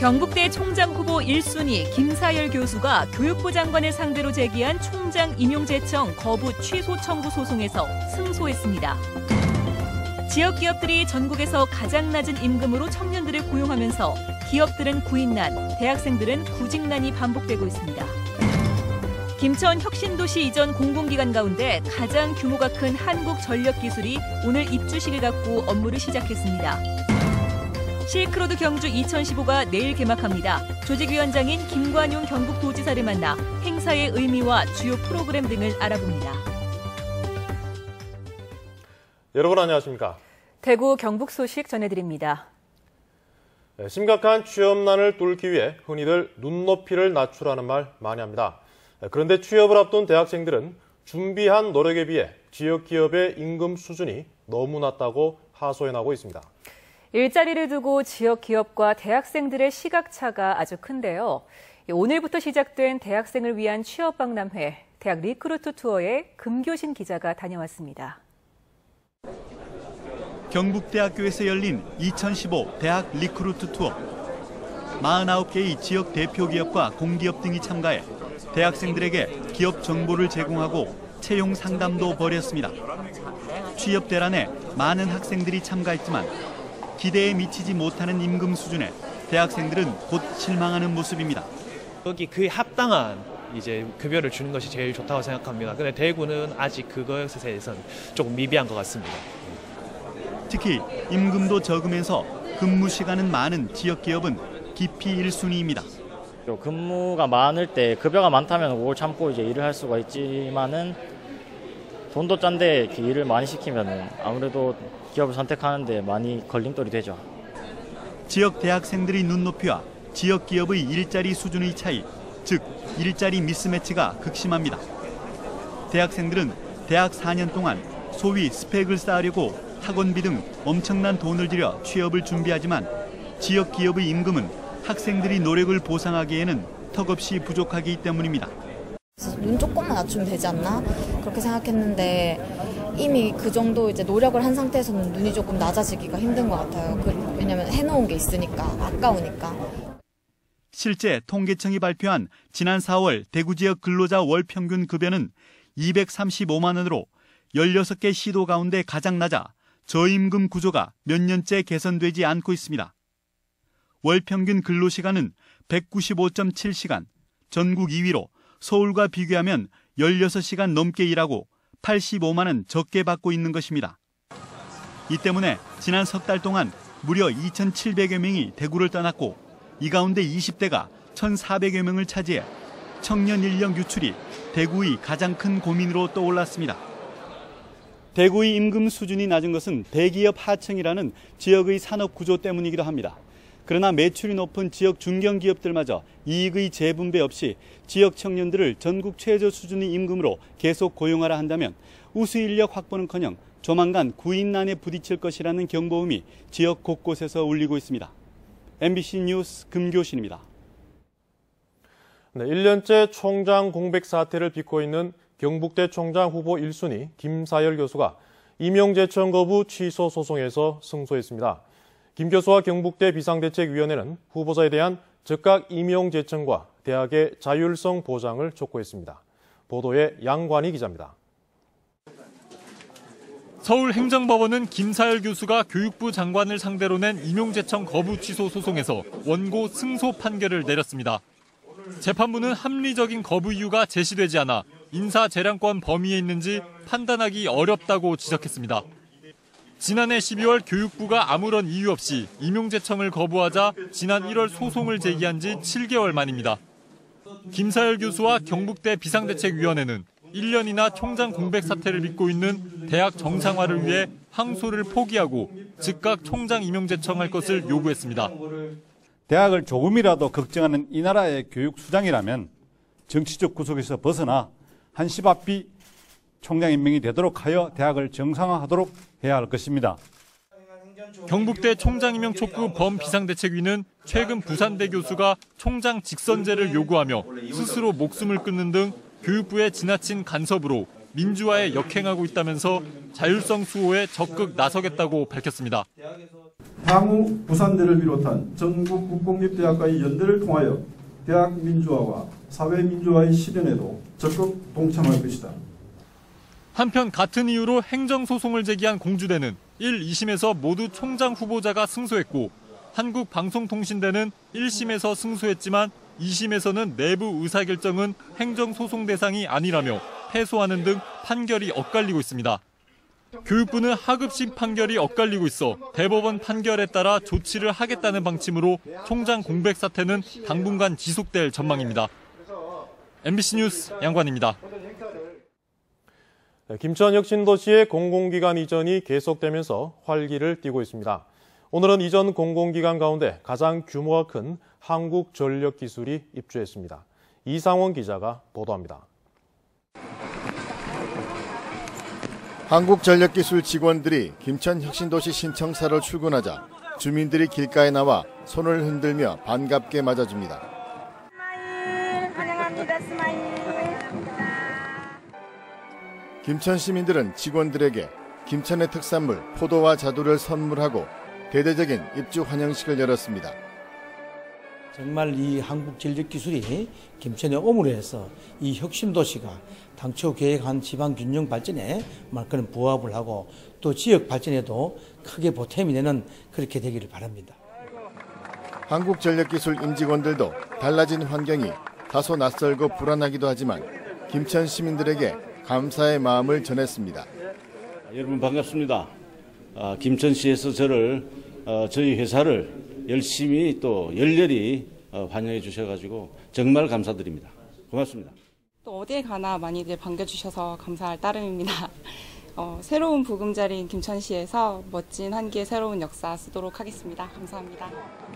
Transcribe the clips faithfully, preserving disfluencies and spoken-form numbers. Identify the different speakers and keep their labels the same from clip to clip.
Speaker 1: 경북대 총장 후보 일 순위 김사열 교수가 교육부 장관을 상대로 제기한 총장 임용제청 거부 취소 청구 소송에서 승소했습니다. 지역 기업들이 전국에서 가장 낮은 임금으로 청년들을 고용하면서 기업들은 구인난, 대학생들은 구직난이 반복되고 있습니다. 김천 혁신도시 이전 공공기관 가운데 가장 규모가 큰 한국전력기술이 오늘 입주식을 갖고 업무를 시작했습니다. 실크로드 경주 이천십오가 내일 개막합니다. 조직위원장인 김관용 경북도지사를 만나 행사의 의미와 주요 프로그램 등을 알아봅니다.
Speaker 2: 여러분 안녕하십니까?
Speaker 1: 대구 경북 소식 전해드립니다.
Speaker 2: 네, 심각한 취업난을 뚫기 위해 흔히들 눈높이를 낮추라는 말 많이 합니다. 그런데 취업을 앞둔 대학생들은 준비한 노력에 비해 지역 기업의 임금 수준이 너무 낮다고 하소연하고 있습니다.
Speaker 1: 일자리를 두고 지역 기업과 대학생들의 시각차가 아주 큰데요. 오늘부터 시작된 대학생을 위한 취업박람회, 대학 리크루트 투어에 금교신 기자가 다녀왔습니다.
Speaker 3: 경북대학교에서 열린 이천십오 대학 리크루트 투어. 사십구 개의 지역 대표 기업과 공기업 등이 참가해 대학생들에게 기업 정보를 제공하고 채용 상담도 벌였습니다. 취업 대란에 많은 학생들이 참가했지만 기대에 미치지 못하는 임금 수준에 대학생들은 곧 실망하는 모습입니다.
Speaker 4: 여기 그에 합당한 이제 급여를 주는 것이 제일 좋다고 생각합니다. 근데 대구는 아직 그것에 대해서는 조금 미비한 것 같습니다.
Speaker 3: 특히 임금도 적으면서 근무 시간은 많은 지역 기업은 기피 일 순위입니다.
Speaker 5: 근무가 많을 때 급여가 많다면 오래 참고 이제 일을 할 수가 있지만은 돈도 짠데 이렇게 일을 많이 시키면은 아무래도 기업을 선택하는데 많이 걸림돌이 되죠.
Speaker 3: 지역 대학생들의 눈높이와 지역 기업의 일자리 수준의 차이, 즉 일자리 미스매치가 극심합니다. 대학생들은 대학 사 년 동안 소위 스펙을 쌓으려고 학원비 등 엄청난 돈을 들여 취업을 준비하지만 지역 기업의 임금은 학생들이 노력을 보상하기에는 턱없이 부족하기 때문입니다.
Speaker 6: 눈 조금만 낮추면 되지 않나? 그렇게 생각했는데 이미 그 정도 이제 노력을 한 상태에서는 눈이 조금 낮아지기가 힘든 것 같아요. 그, 왜냐면 해놓은 게 있으니까, 아까우니까.
Speaker 3: 실제 통계청이 발표한 지난 사월 대구 지역 근로자 월 평균 급여는 이백삼십오만 원으로 열여섯 개 시도 가운데 가장 낮아 저임금 구조가 몇 년째 개선되지 않고 있습니다. 월 평균 근로시간은 백구십오 점 칠 시간, 전국 이 위로 서울과 비교하면 열여섯 시간 넘게 일하고 팔십오만 원 적게 받고 있는 것입니다. 이 때문에 지난 석 달 동안 무려 이천칠백여 명이 대구를 떠났고 이 가운데 이십 대가 천사백여 명을 차지해 청년 인력 유출이 대구의 가장 큰 고민으로 떠올랐습니다. 대구의 임금 수준이 낮은 것은 대기업 하청이라는 지역의 산업 구조 때문이기도 합니다. 그러나 매출이 높은 지역 중견기업들마저 이익의 재분배 없이 지역 청년들을 전국 최저 수준의 임금으로 계속 고용하라 한다면 우수 인력 확보는커녕 조만간 구인난에 부딪힐 것이라는 경보음이 지역 곳곳에서 울리고 있습니다. 엠비씨 뉴스 금교신입니다.
Speaker 2: 네, 일 년째 총장 공백 사태를 빚고 있는 경북대 총장 후보 일 순위 김사열 교수가 임용제청 거부 취소 소송에서 승소했습니다. 김 교수와 경북대 비상대책위원회는 후보자에 대한 즉각 임용제청과 대학의 자율성 보장을 촉구했습니다. 보도에 양관희 기자입니다.
Speaker 7: 서울행정법원은 김사열 교수가 교육부 장관을 상대로 낸 임용제청 거부 취소 소송에서 원고 승소 판결을 내렸습니다. 재판부는 합리적인 거부 이유가 제시되지 않아 인사재량권 범위에 있는지 판단하기 어렵다고 지적했습니다. 지난해 십이월 교육부가 아무런 이유 없이 임용제청을 거부하자 지난 일월 소송을 제기한 지 칠 개월 만입니다. 김사열 교수와 경북대 비상대책위원회는 일 년이나 총장 공백 사태를 빚고 있는 대학 정상화를 위해 항소를 포기하고 즉각 총장 임용제청할 것을 요구했습니다.
Speaker 8: 대학을 조금이라도 걱정하는 이 나라의 교육 수장이라면 정치적 구속에서 벗어나 한시 앞이 총장 임명이 되도록 하여 대학을 정상화하도록 해야 할 것입니다.
Speaker 7: 경북대 총장 임용 촉구 범비상대책위는 최근 부산대 교수가 총장 직선제를 요구하며 스스로 목숨을 끊는 등 교육부의 지나친 간섭으로 민주화에 역행하고 있다면서 자율성 수호에 적극 나서겠다고 밝혔습니다.
Speaker 9: 향후 부산대를 비롯한 전국 국공립대학과의 연대를 통하여 대학 민주화와 사회 민주화의 실현에도 적극 동참할 것이다.
Speaker 7: 한편 같은 이유로 행정소송을 제기한 공주대는 일, 이심에서 모두 총장 후보자가 승소했고 한국방송통신대는 일 심에서 승소했지만 이 심에서는 내부 의사결정은 행정소송 대상이 아니라며 패소하는 등 판결이 엇갈리고 있습니다. 교육부는 하급식 판결이 엇갈리고 있어 대법원 판결에 따라 조치를 하겠다는 방침으로 총장 공백 사태는 당분간 지속될 전망입니다. 엠비씨 뉴스 양관입니다.
Speaker 2: 김천혁신도시의 공공기관 이전이 계속되면서 활기를 띠고 있습니다. 오늘은 이전 공공기관 가운데 가장 규모가 큰 한국전력기술이 입주했습니다. 이상원 기자가 보도합니다.
Speaker 10: 한국전력기술 직원들이 김천혁신도시 신청사로 출근하자 주민들이 길가에 나와 손을 흔들며 반갑게 맞아줍니다. 스마일, 환영합니다. 스마일. 김천 시민들은 직원들에게 김천의 특산물 포도와 자두를 선물하고 대대적인 입주 환영식을 열었습니다.
Speaker 11: 정말 이 한국전력기술이 김천에 오므로 해서 이 혁신도시가 당초 계획한 지방균형 발전에 그런 부합을 하고 또 지역 발전에도 크게 보탬이 되는 그렇게 되기를 바랍니다.
Speaker 10: 한국전력기술 임직원들도 달라진 환경이 다소 낯설고 불안하기도 하지만 김천 시민들에게 감사의 마음을 전했습니다.
Speaker 12: 여러분 반갑습니다. 아, 김천시에서 저를 어, 저희 회사를 열심히 또 열렬히 어, 환영해 주셔가지고 정말 감사드립니다. 고맙습니다.
Speaker 13: 또 어디에 가나 많이들 반겨주셔서 감사할 따름입니다. 어, 새로운 보금자리인 김천시에서 멋진 한기의 새로운 역사 쓰도록 하겠습니다. 감사합니다.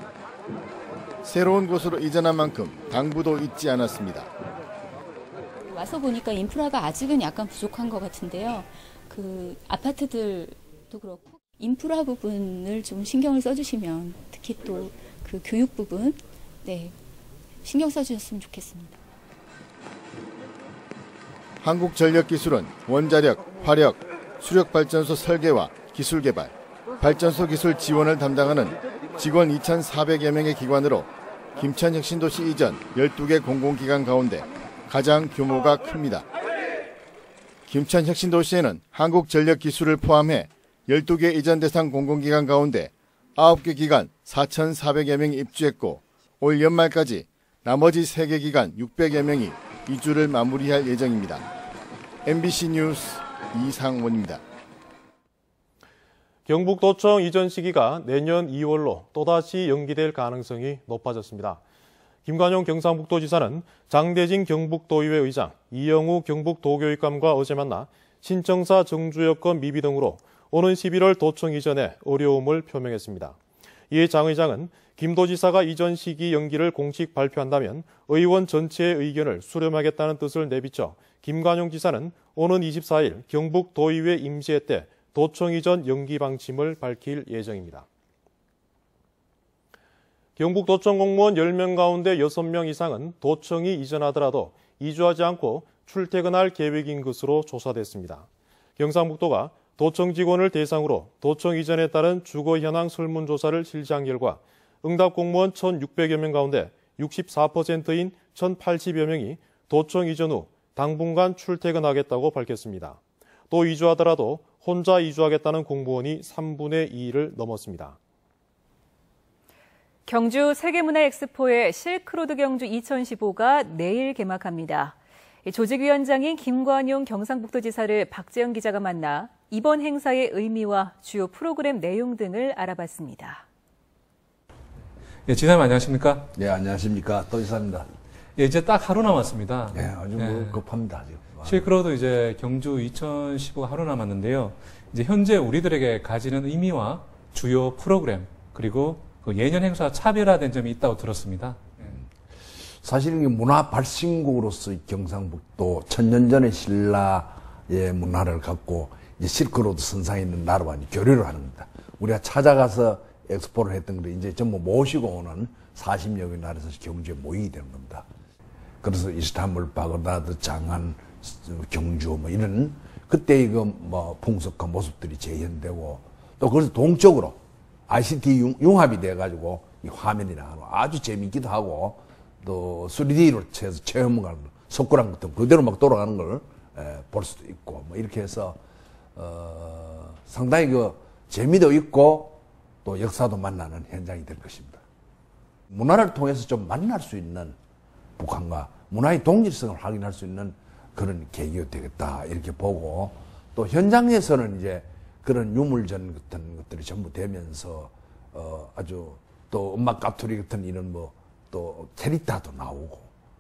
Speaker 10: 새로운 곳으로 이전한 만큼 당부도 잊지 않았습니다.
Speaker 14: 와서 보니까 인프라가 아직은 약간 부족한 것 같은데요. 그 아파트들도 그렇고 인프라 부분을 좀 신경을 써주시면 특히 또 그 교육 부분 네 신경 써주셨으면 좋겠습니다.
Speaker 10: 한국전력기술은 원자력, 화력, 수력발전소 설계와 기술 개발, 발전소 기술 지원을 담당하는 직원 이천사백여 명의 기관으로 김천혁신도시 이전 열두 개 공공기관 가운데 가장 규모가 큽니다. 김천혁신도시에는 한국전력기술을 포함해 열두 개 이전 대상 공공기관 가운데 아홉 개 기관 사천사백여 명이 입주했고 올 연말까지 나머지 세 개 기관 육백여 명이 이주를 마무리할 예정입니다. 엠비씨 뉴스 이상원입니다.
Speaker 2: 경북도청 이전 시기가 내년 이월로 또다시 연기될 가능성이 높아졌습니다. 김관용 경상북도지사는 장대진 경북도의회 의장, 이영우 경북도교육감과 어제 만나 신청사 정주 여건 미비 등으로 오는 십일월 도청 이전에 어려움을 표명했습니다. 이에 장 의장은 김 도지사가 이전 시기 연기를 공식 발표한다면 의원 전체의 의견을 수렴하겠다는 뜻을 내비쳐 김관용 지사는 오는 이십사일 경북도의회 임시회 때 도청 이전 연기 방침을 밝힐 예정입니다. 경북도청 공무원 열 명 가운데 여섯 명 이상은 도청이 이전하더라도 이주하지 않고 출퇴근할 계획인 것으로 조사됐습니다. 경상북도가 도청 직원을 대상으로 도청 이전에 따른 주거 현황 설문조사를 실시한 결과 응답 공무원 천육백여 명 가운데 육십사 퍼센트인 천팔십여 명이 도청 이전 후 당분간 출퇴근하겠다고 밝혔습니다. 또 이주하더라도 혼자 이주하겠다는 공무원이 삼분의 이를 넘었습니다.
Speaker 1: 경주 세계문화엑스포의 실크로드 경주 이천십오가 내일 개막합니다. 조직위원장인 김관용 경상북도지사를 박재영 기자가 만나 이번 행사의 의미와 주요 프로그램 내용 등을 알아봤습니다.
Speaker 15: 예, 지사님 안녕하십니까?
Speaker 16: 네, 안녕하십니까. 도지사입니다.
Speaker 15: 예, 이제 딱 하루 남았습니다.
Speaker 16: 네, 아주 뭐 예. 급합니다. 지금.
Speaker 15: 실크로드 이제 경주 이천십오 하루 남았는데요. 이제 현재 우리들에게 가지는 의미와 주요 프로그램 그리고 그 예년 행사와 차별화된 점이 있다고 들었습니다.
Speaker 16: 사실 문화 발신국으로서 경상북도 천년 전의 신라의 문화를 갖고 이제 실크로드 선상에 있는 나라와 교류를 하는 겁니다. 우리가 찾아가서 엑스포를 했던 걸 이제 전부 모시고 오는 사십여 개 나라에서 경주에 모이게 되는 겁니다. 그래서 이스탄불, 바그다드, 장안, 경주 뭐 이런 그때 이거 뭐 풍속과 모습들이 재현되고 또 그래서 동적으로 아이씨티 융합이 돼가지고 이 화면이 나가고 아주 재밌기도 하고 또 쓰리디로 해서 체험을 석고랑 같은 그대로 막 돌아가는 걸 볼 수도 있고 뭐 이렇게 해서 어, 상당히 그 재미도 있고 또 역사도 만나는 현장이 될 것입니다. 문화를 통해서 좀 만날 수 있는 북한과 문화의 동질성을 확인할 수 있는 그런 계기가 되겠다 이렇게 보고 또 현장에서는 이제 그런 유물전 같은 것들이 전부 되면서 어, 아주 또 음악 까투리 같은 이런 뭐 또 캐릭터도 나오고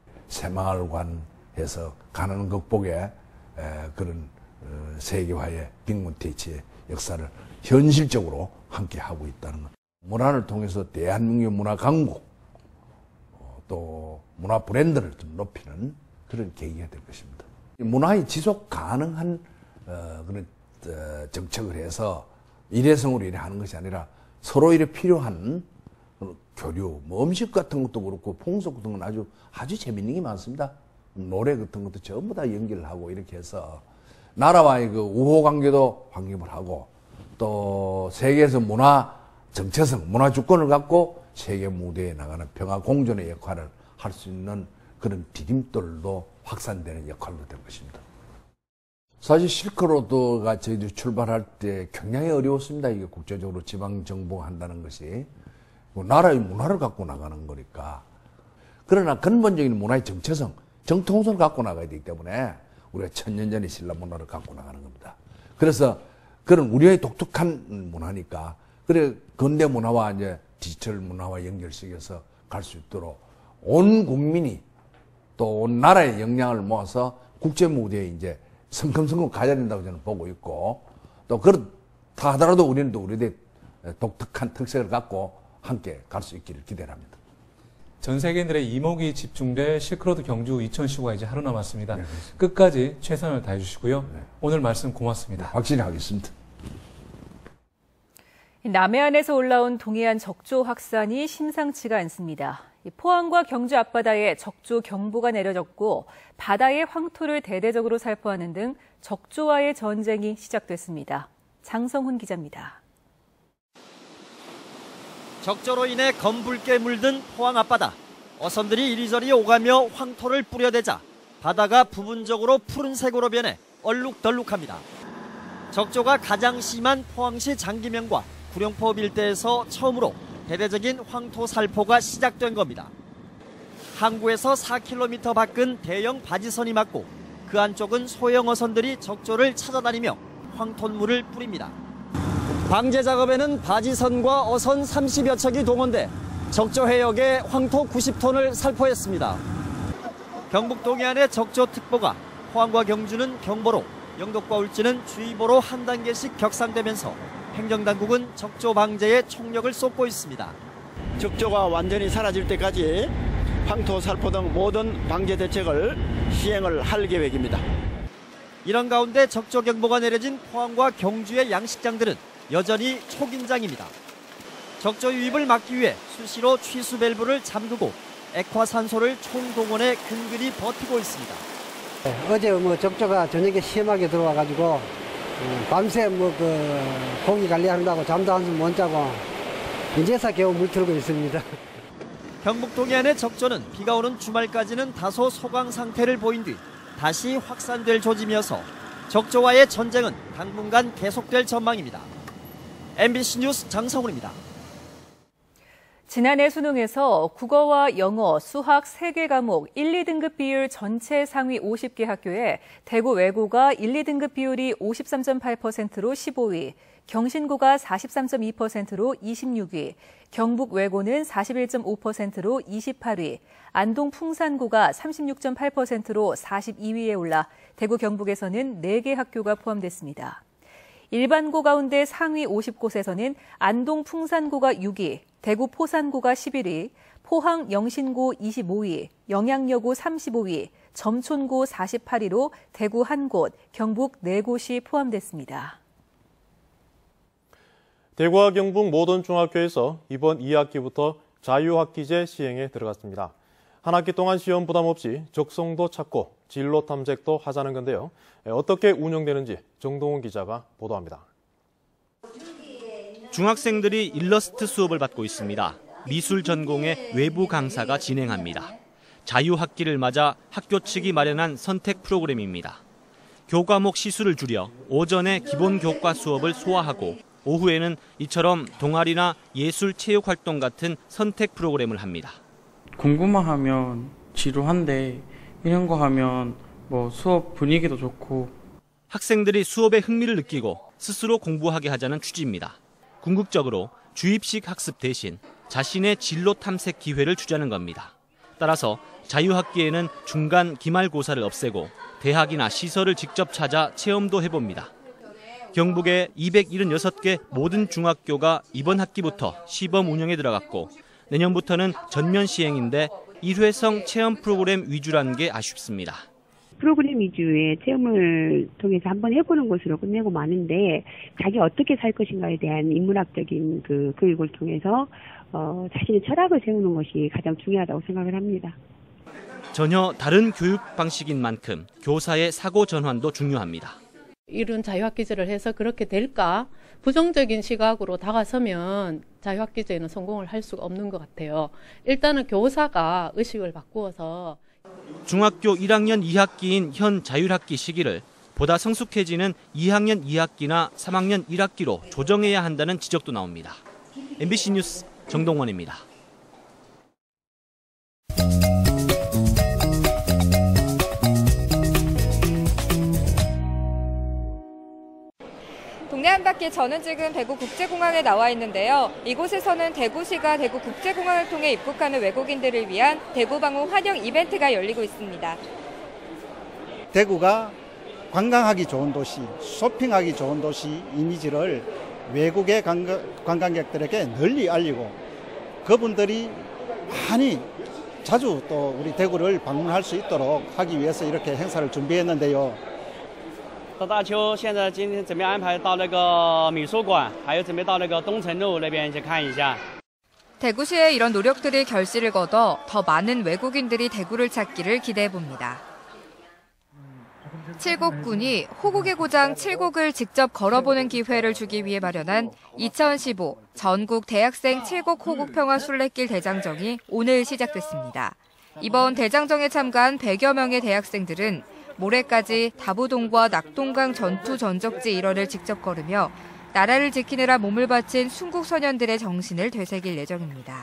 Speaker 16: 새마을관에서 가난 극복에 에, 그런 어, 세계화의 빅문테이치의 역사를 현실적으로 함께 하고 있다는 것. 문화를 통해서 대한민국 문화 강국 어, 또 문화 브랜드를 좀 높이는 그런 계기가 될 것입니다. 문화의 지속 가능한 어, 그런 어, 정책을 해서 일회성으로 이래 하는 것이 아니라 서로 이래 필요한 교류, 뭐 음식 같은 것도 그렇고 풍속 같은 건 아주 아주 재밌는 게 많습니다. 노래 같은 것도 전부 다 연결을 하고 이렇게 해서 나라와의 그 우호 관계도 확립을 하고 또 세계에서 문화 정체성, 문화 주권을 갖고 세계 무대에 나가는 평화 공존의 역할을 할 수 있는 그런 디딤돌도 확산되는 역할로 될 것입니다. 사실 실크로드가 저희들이 출발할 때 굉장히 어려웠습니다. 이게 국제적으로 지방 정복한다는 것이 나라의 문화를 갖고 나가는 거니까. 그러나 근본적인 문화의 정체성, 정통성을 갖고 나가야 되기 때문에 우리가 천년 전의 신라 문화를 갖고 나가는 겁니다. 그래서 그런 우리의 독특한 문화니까 그래 근대 문화와 이제 디지털 문화와 연결시켜서 갈 수 있도록 온 국민이 또 온 나라의 역량을 모아서 국제 무대에 이제 성큼성큼 가야 된다고 저는 보고 있고 또 그렇다 하더라도 우리는 또 우리의 독특한 특색을 갖고 함께 갈 수 있기를 기대합니다.
Speaker 15: 전 세계인들의 이목이 집중될 실크로드 경주 이천십오가 이제 하루 남았습니다. 네, 끝까지 최선을 다해 주시고요. 네. 오늘 말씀 고맙습니다.
Speaker 16: 네, 확실히 하겠습니다.
Speaker 1: 남해안에서 올라온 동해안 적조 확산이 심상치가 않습니다. 포항과 경주 앞바다에 적조 경보가 내려졌고 바다의 황토를 대대적으로 살포하는 등 적조와의 전쟁이 시작됐습니다. 장성훈 기자입니다.
Speaker 17: 적조로 인해 검붉게 물든 포항 앞바다. 어선들이 이리저리 오가며 황토를 뿌려대자 바다가 부분적으로 푸른색으로 변해 얼룩덜룩합니다. 적조가 가장 심한 포항시 장기면과 구룡포 일대에서 처음으로 대대적인 황토 살포가 시작된 겁니다. 항구에서 사 킬로미터 밖은 대형 바지선이 막고 그 안쪽은 소형 어선들이 적조를 찾아다니며 황토물을 뿌립니다. 방제 작업에는 바지선과 어선 삼십여 척이 동원돼 적조 해역에 황토 구십 톤을 살포했습니다. 경북 동해안의 적조특보가 포항과 경주는 경보로, 영덕과 울진은 주의보로 한 단계씩 격상되면서 행정당국은 적조 방제에 총력을 쏟고 있습니다.
Speaker 18: 적조가 완전히 사라질 때까지 황토 살포 등 모든 방제 대책을 시행을 할 계획입니다.
Speaker 17: 이런 가운데 적조 경보가 내려진 포항과 경주의 양식장들은 여전히 초긴장입니다. 적조 유입을 막기 위해 수시로 취수 밸브를 잠그고 액화산소를 총동원해 근근히 버티고 있습니다.
Speaker 19: 어제 뭐 적조가 저녁에 심하게 들어와가지고 밤새 뭐 그 고기 관리한다고 잠도 한숨 못 자고 이제서 겨우 물 틀고 있습니다.
Speaker 17: 경북 동해안의 적조는 비가 오는 주말까지는 다소 소강 상태를 보인 뒤 다시 확산될 조짐이어서 적조와의 전쟁은 당분간 계속될 전망입니다. 엠비씨 뉴스 장성훈입니다.
Speaker 1: 지난해 수능에서 국어와 영어, 수학 세 개 과목 일, 이 등급 비율 전체 상위 오십 개 학교에 대구 외고가 일, 이 등급 비율이 오십삼 점 팔 퍼센트로 십오 위, 경신고가 사십삼 점 이 퍼센트로 이십육 위, 경북 외고는 사십일 점 오 퍼센트로 이십팔 위, 안동 풍산고가 삼십육 점 팔 퍼센트로 사십이 위에 올라 대구 경북에서는 네 개 학교가 포함됐습니다. 일반고 가운데 상위 오십 곳에서는 안동 풍산고가 육 위, 대구 포산고가 십일 위, 포항 영신고 이십오 위, 영양여고 삼십오 위, 점촌고 사십팔 위로 대구 한 곳, 경북 네 곳이 포함됐습니다.
Speaker 2: 대구와 경북 모든 중학교에서 이번 이 학기부터 자유학기제 시행에 들어갔습니다. 한 학기 동안 시험 부담 없이 적성도 찾고 진로 탐색도 하자는 건데요. 어떻게 운영되는지 정동훈 기자가 보도합니다.
Speaker 20: 중학생들이 일러스트 수업을 받고 있습니다. 미술 전공의 외부 강사가 진행합니다. 자유학기를 맞아 학교 측이 마련한 선택 프로그램입니다. 교과목 시수를 줄여 오전에 기본 교과 수업을 소화하고 오후에는 이처럼 동아리나 예술 체육 활동 같은 선택 프로그램을 합니다.
Speaker 21: 공부만 하면 지루한데 이런 거 하면 뭐 수업 분위기도 좋고
Speaker 20: 학생들이 수업에 흥미를 느끼고 스스로 공부하게 하자는 취지입니다. 궁극적으로 주입식 학습 대신 자신의 진로 탐색 기회를 주자는 겁니다. 따라서 자유학기에는 중간 기말고사를 없애고 대학이나 시설을 직접 찾아 체험도 해봅니다. 경북의 이백칠십육 개 모든 중학교가 이번 학기부터 시범 운영에 들어갔고 내년부터는 전면 시행인데 일회성 체험 프로그램 위주라는 게 아쉽습니다.
Speaker 22: 프로그램 위주의 체험을 통해서 한번 해보는 것으로 끝내고 마는데 자기 어떻게 살 것인가에 대한 인문학적인 그 교육을 통해서 어, 자신의 철학을 세우는 것이 가장 중요하다고 생각을 합니다.
Speaker 20: 전혀 다른 교육 방식인 만큼 교사의 사고 전환도 중요합니다.
Speaker 23: 이런 자유학기제를 해서 그렇게 될까? 부정적인 시각으로 다가서면 자유학기제는 성공을 할 수가 없는 것 같아요. 일단은 교사가 의식을 바꾸어서
Speaker 20: 중학교 일 학년 이 학기인 현 자율학기 시기를 보다 성숙해지는 이 학년 이 학기나 삼 학년 일 학기로 조정해야 한다는 지적도 나옵니다. 엠비씨 뉴스 정동원입니다.
Speaker 24: 동네 한 바퀴 저는 지금 대구국제공항에 나와 있는데요. 이곳에서는 대구시가 대구국제공항을 통해 입국하는 외국인들을 위한 대구방문 환영 이벤트가 열리고 있습니다.
Speaker 25: 대구가 관광하기 좋은 도시, 쇼핑하기 좋은 도시 이미지를 외국의 관광객들에게 널리 알리고 그분들이 많이 자주 또 우리 대구를 방문할 수 있도록 하기 위해서 이렇게 행사를 준비했는데요.
Speaker 26: 到大邱现在今天准备安排到那个美术馆，还有准备到那个东城路那边去看一下。
Speaker 24: 대구시의 이런 노력들이 결실을 거둬 더 많은 외국인들이 대구를 찾기를 기대해봅니다. 칠곡군이 호국의 고장 칠곡을 직접 걸어보는 기회를 주기 위해 마련한 이천십오 전국 대학생 칠곡 호국 평화 순례길 대장정이 오늘 시작됐습니다. 이번 대장정에 참가한 백여 명의 대학생들은 모레까지 다부동과 낙동강 전투 전적지 일원을 직접 걸으며 나라를 지키느라 몸을 바친 순국 소년들의 정신을 되새길 예정입니다.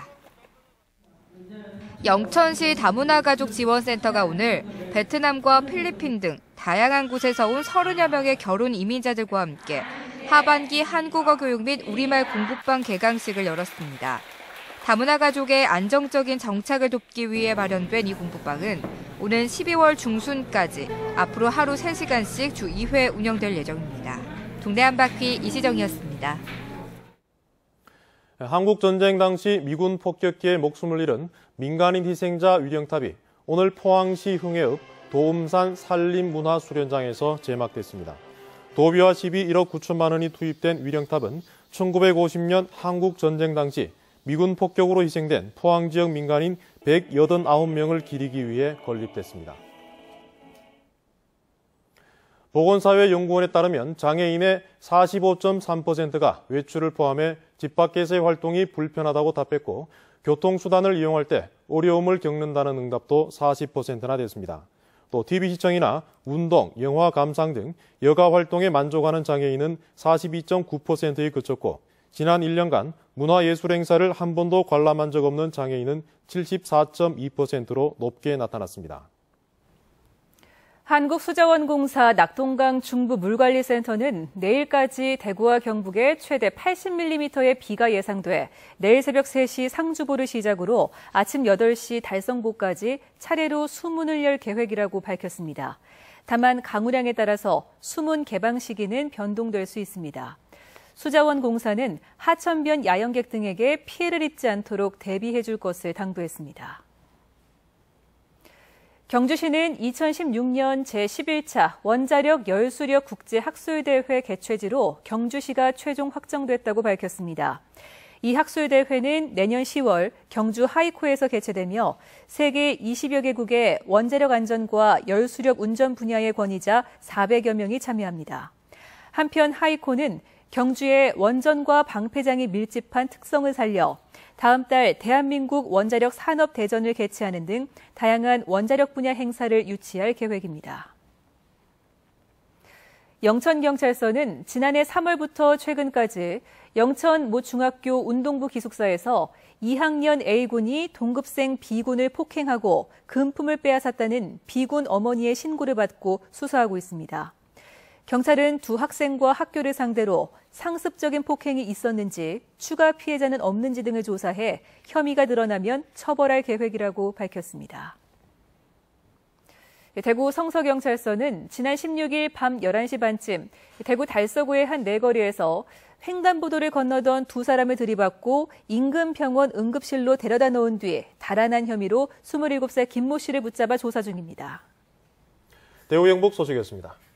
Speaker 24: 영천시 다문화 가족 지원센터가 오늘 베트남과 필리핀 등 다양한 곳에서 온 서른여 명의 결혼 이민자들과 함께 하반기 한국어 교육 및 우리말 공부방 개강식을 열었습니다. 다문화 가족의 안정적인 정착을 돕기 위해 마련된 이 공부방은 오는 십이월 중순까지 앞으로 하루 세 시간씩 주 이 회 운영될 예정입니다. 동네 한 바퀴 이시정이었습니다.
Speaker 2: 한국 전쟁 당시 미군 폭격기에 목숨을 잃은 민간인 희생자 위령탑이 오늘 포항시 흥해읍 도움산 산림문화수련장에서 제막됐습니다. 도비와 시비 일억 구천만 원이 투입된 위령탑은 천구백오십 년 한국 전쟁 당시 미군 폭격으로 희생된 포항 지역 민간인 백팔십구 명을 기리기 위해 건립됐습니다. 보건사회연구원에 따르면 장애인의 사십오 점 삼 퍼센트가 외출을 포함해 집 밖에서의 활동이 불편하다고 답했고 교통수단을 이용할 때 어려움을 겪는다는 응답도 사십 퍼센트나 됐습니다. 또 티비 시청이나 운동, 영화 감상 등 여가 활동에 만족하는 장애인은 사십이 점 구 퍼센트에 그쳤고 지난 일 년간 문화예술 행사를 한 번도 관람한 적 없는 장애인은 칠십사 점 이 퍼센트로 높게 나타났습니다.
Speaker 1: 한국수자원공사 낙동강 중부 물관리센터는 내일까지 대구와 경북에 최대 팔십 밀리미터의 비가 예상돼 내일 새벽 세 시 상주보를 시작으로 아침 여덟 시 달성보까지 차례로 수문을 열 계획이라고 밝혔습니다. 다만 강우량에 따라서 수문 개방 시기는 변동될 수 있습니다. 수자원공사는 하천변 야영객 등에게 피해를 입지 않도록 대비해 줄 것을 당부했습니다. 경주시는 이천십육 년 제십일 차 원자력 열수력 국제학술대회 개최지로 경주시가 최종 확정됐다고 밝혔습니다. 이 학술대회는 내년 시월 경주 하이코에서 개최되며 세계 이십여 개국의 원자력 안전과 열수력 운전 분야의 권위자 사백여 명이 참여합니다. 한편 하이코는 경주의 원전과 방패장이 밀집한 특성을 살려 다음 달 대한민국 원자력 산업대전을 개최하는 등 다양한 원자력 분야 행사를 유치할 계획입니다. 영천경찰서는 지난해 삼월부터 최근까지 영천 모 중학교 운동부 기숙사에서 이 학년 A군이 동급생 B군을 폭행하고 금품을 빼앗았다는 B군 어머니의 신고를 받고 수사하고 있습니다. 경찰은 두 학생과 학교를 상대로 상습적인 폭행이 있었는지, 추가 피해자는 없는지 등을 조사해 혐의가 드러나면 처벌할 계획이라고 밝혔습니다. 대구 성서경찰서는 지난 십육 일 밤 열한 시 반쯤 대구 달서구의 한 내거리에서 횡단보도를 건너던 두 사람을 들이받고 인근 병원 응급실로 데려다 놓은 뒤 달아난 혐의로 스물일곱 살 김모 씨를 붙잡아 조사 중입니다.
Speaker 2: 대구 영북 소식이었습니다.